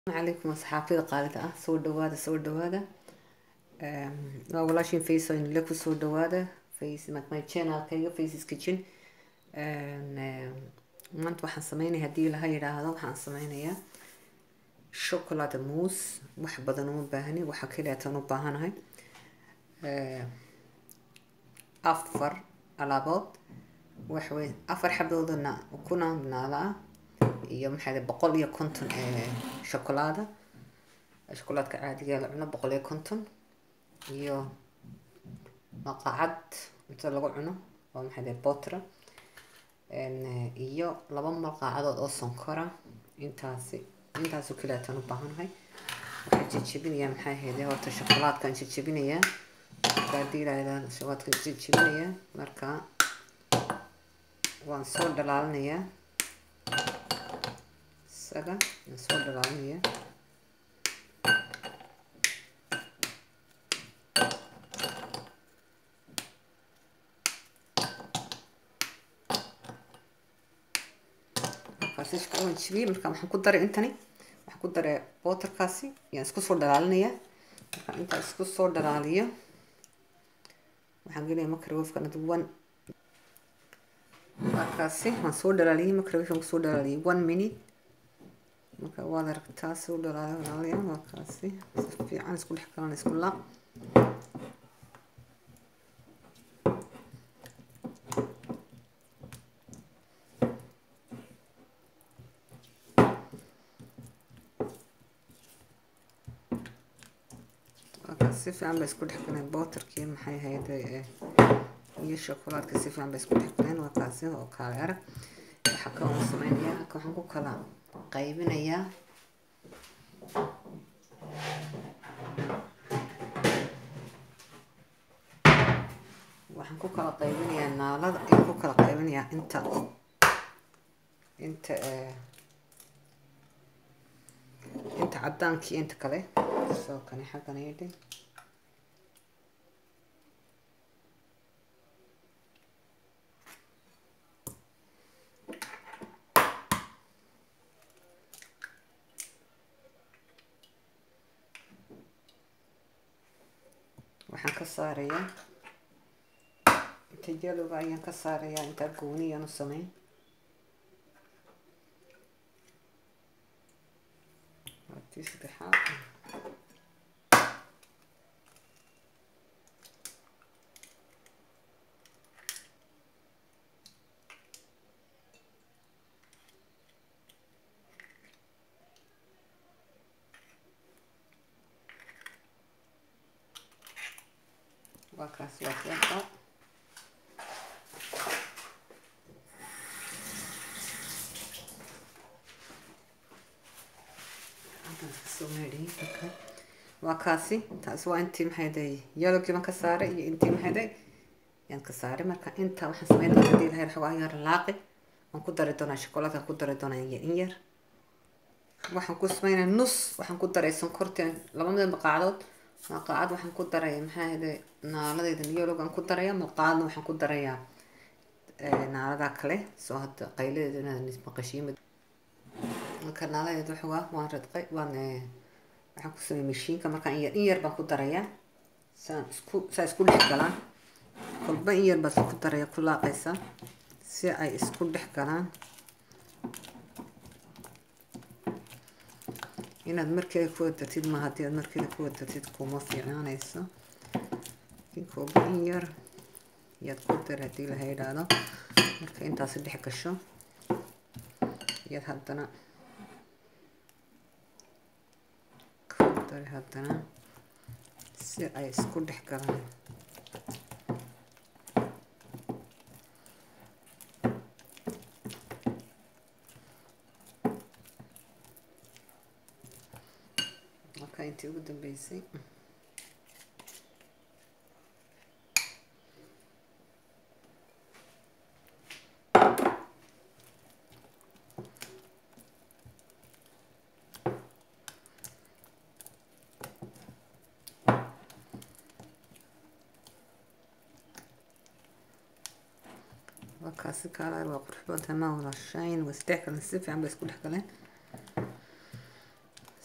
عليكم أصحابي قاعدة سو دوادا والله فيسو إن لكو سو دوادا فيس ماي channel كيو فيس's kitchen maanta waxaan sameynaya hadii la yiraahdo waxaan sameynayaa chocolate mousse wax badan uma baahni waxa kaliya tan u baahanahay afar alaabood wax weyn afar xaboodna kuna nala iyo maxay 150 shokolaadka caadiga la cuno 150 iyo maqaacad inta lagu cuno oo maxay butter iyo 2 malqaacadood oo sonkora intaas oo kala tan u baahanahay waxaan jajabinayaa maxay ahayd horta shokolaadkan jajabinayaa baadiiraydan shokolaadkan jajabinayaa marka waan soo dhalaalinayaa saga soo dhalaalinayaa فاسيش كون شبيه marka waxaan ku daray intani waxaan ku daray butterkaasi yaan isku soo dhalaalinayaa marka inta isku soo dhalaaliyo waxaan gelinayaa microwave-ka duwan markaasi waan soo dhalaaliyay microwave-ka ku soo dhalaaliyay 1 minute marka waa la ragtaa soo dhalaalayaa markaasi si fiican isku dhex galaan isku laab si fiican bay isku dhex galeen butterkii maxay ahayd iyo shokolaadka si fiican bay isku dhex galeen waa kaasi oo kale arag waxa ka oo sameeyaa waxaan ku kala qaybinayaa naalada iyo ku kala qaybinayaa inta cadaankii inta kale soo kani xagan ayay waxaan ka saarayaa inta jalooga ayaan ka saarayaa inta gooniyan u sameyn waati saddexaad وكاس وكاس وكاسي تاسوا انتي محيدي يالو كيما كساره iyo intii maxay yaan ka saaray marka inta waxaan sameeyay hadii la helo yar laaqi aan ku dari doonaa shokolaadka ku dari doonaa in yar waxaan ku sameeyay nus waxaan ku daray sonkorta 2 maqaacadood maqaacad waxaan ku daray maxay naaladayda iyadoo aan ku darayaa maqaacadna waxaan ku darayaa naalada kale soo hadda qayladeedana nisba qashiimad marka naaladayda waan radqay waxaan ku sameeyay mashiinka marka in yar baan ku darayaa saa isku dhex galaan kolba in yar baan ku darayaa ku laaqaysa si ay isku dhex galaan inaad markay ku wadatid ma hadii aad markay ku wadatid kuma fiicnaanayso inkoo in yar yaad ku daradii la hayraado marka intaas dhex gasho yaad haddana ku dar haddana si ay isku dhex galaan intii ugu dambeysay وكاسي كالار وقرح بنتما ولا شاين واستحكم السيف عم بيسكو دحكلين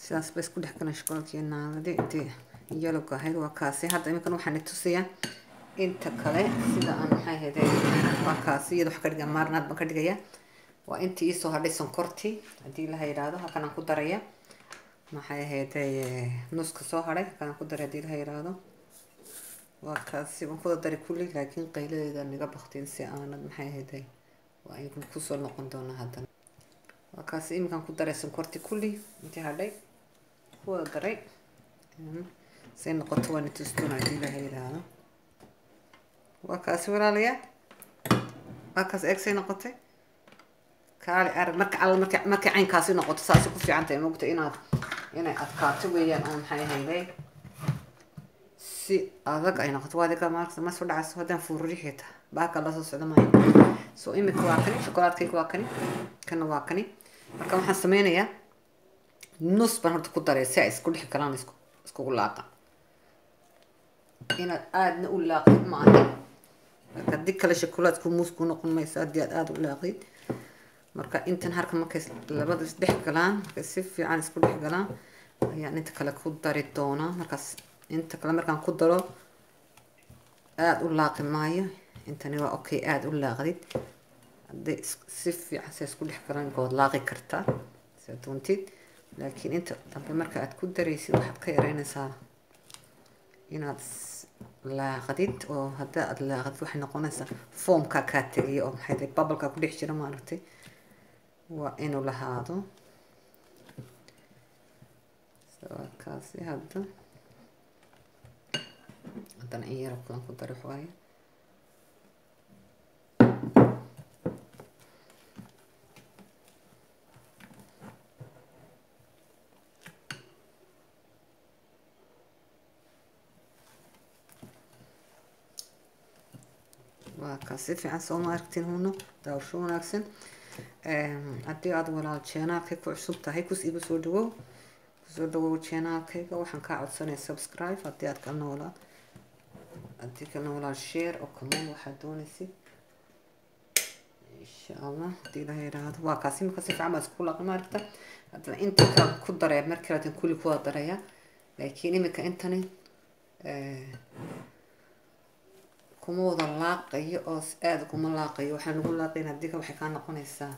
sidaas bay isku dhex galan shokolaadkii naaladi intii yelowga ahayd waa kaasi. hadda iminkan waxaan tusayaa inta kale sida aan maxay ahayd waa kaasi iyada wax ka dhigaa maarnaad baan ka dhigayaa. waa intii isoo hadhay sonkortii haddii la yiraahdo halkan aan ku daraya maxay ahayd nuska soo hadhay halkan aan ku daray haddii la yiraahdo. waa kaasi waan ku daray kulli laakiin qayladeeda naga baqtiin si aanad maxay ahayd waa ay ku soo noqon doonaa haddana. waa kaasi iminkan ku daray sonkortii kulli intii hadhay ku wada daray say noqoto waan tustuuna haddii la yiraahdo. waa kaasi walaalayaal waa kaas eegsay noqotay kaali arag marka alla marka caynkaasi noqoto saas ku fiican tahay moogta inay adkaato weeyaan oo maxay ahayd si adag ay noqoto. waa adiga marka ma soo dhacayso haddaan fuurri xiita baaka la soo socdo maayo. soo imika waa kani shokolaadkayga waa kani kana waa kani. marka waxaan sameynayaa nus baan horta ku daray si ay isku dhex galaan iskugu laaqa inaad aadna u laaqid maaha. haddii kale shokolaadku muus ku noqon mayso haddii aad aada u laaqid. marka intan harka markay labada isdhex galaan markay si fiican isku dhex galaan ayaan inta kale ku dari doonaa. markaas inta kale markaan ku daro aada u laaqi maayo. intani waa okay aada u laaqdid haddii si fiican si isku dhex galaan good laaqi kartaa si doontid. laakiin inta dambe marka aad ku daraysid waxaad ka yareynaysaa inaad laaqdid oo haddii aad laaqdid waxay noqonaysaa foomka kaa tegiya oo maxay bubbleka ku dhex jira maaragtay waa inuu lahaado. waa kaasi haddana in yar kulan ku dari waaye. waa kaasi fiican soo ma aragtiin huno daawasho wanaagsan. haddii aad walaal channelkayga ku cusub tahay igu soo dhawow channelkayga waxaan kaa codsanaya subscribe haddii aad kalena walaal share oo comment waxaad doonaysid insha allah haddii la yiraahdo. waa kaasi imika si fiican baa isku laaqi maaragta. haddana inta kale ku daraya markii laatan kulli ku wada daraya laakiin imika intani kuma wada laaqayo oo aada kuma laaqayo. waxaan ugu laaqayn haddii ka waxay kaa noqonaysaa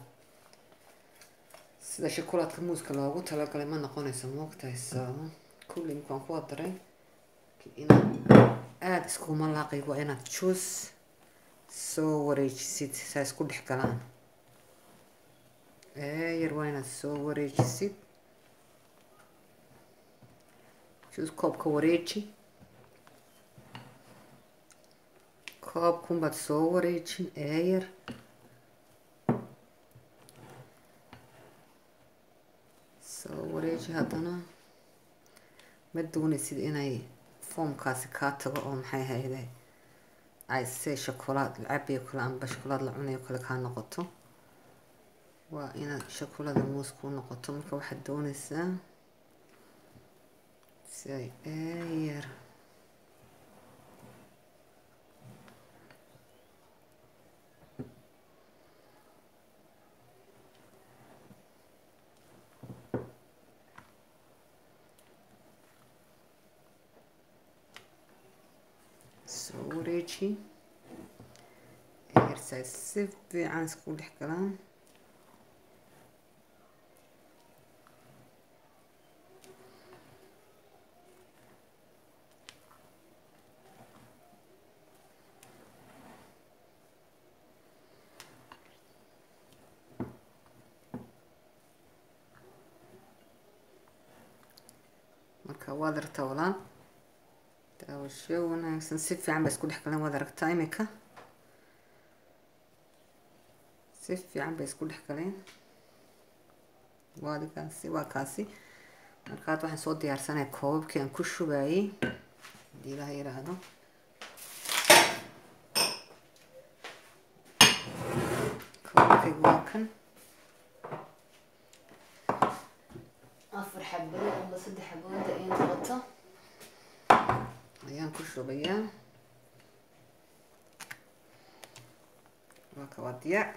sida shokolaadka muuska loogu talagalay ma noqonayso moogtahay. kulli imkaan ku wada daray inaad aada iskuma laaqayo waa inaad juice soo wareejisid saa isku dhex galaan. yar waa inaad soo wareejisid juice koobka wareeji koobkunbaad soo wareejin yar soo wareeji. haddana ma doonaysid inay foomkaasi kaa tago oo maxay ahayde ay se shokolaad la cabayo kale amba shokolaad la cunayo kale kaa noqoto. waa inaad shokolaada muus ku noqoto. marka waxaad doonaysaa si ay yar soo wareeji yarsaa si fiican isku dhex galaan. marka waad aragtaa walaal daawasho wanaagsan si fiican bay isku dhex galeen. waad aragtaa imika si fiican bay isku dhex galeen. waa kaasi markaad waxaan soo diyaarsanaya koobabkii aan ku shubayay haddii la yiraahdo. koobabkaygu waa kan 4 xabado amba 3 xabooda ay noqoto ayaan ku shubayaa. waa ka waa diyaar.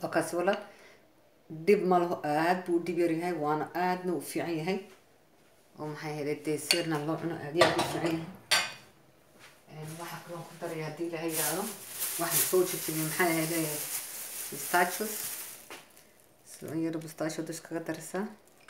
وكاس ولا دب ماله عاد بودي بيري هاي وأنا عاد نو في عين هاي ومحي هذا الديسيرنا الله عنه عادي أبي في عين واحد كلهم كتر يهدي لي هاي رأنا واحد صوت في محي هذا بيستاشيوس سلوير بيستاشيو دش كقدرسه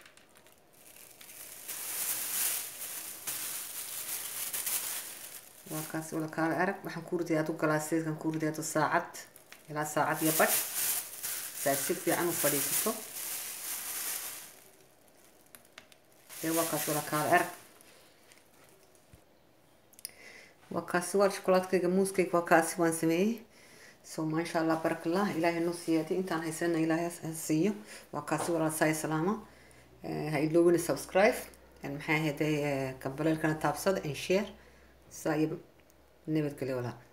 وكاس ولا كار أرك waxaan ku ridayaa tu galaasyeedkan ku ridayaa tu saacad ilaa saacad iyo badh si fiican u fadhiisato waa kaas wala kaar arag waa kaas waa shokolaadkayga muuskayga waa kaasi waan sameeyey so maasha allah barakallah ilaahay noo siyaadi intaan haysana ilaahay siiyo waa kaasi wala saay salaamo ha iloobina subscribe maxay ahayd kambalelkana taabsada and share صايب نبت كلي ولا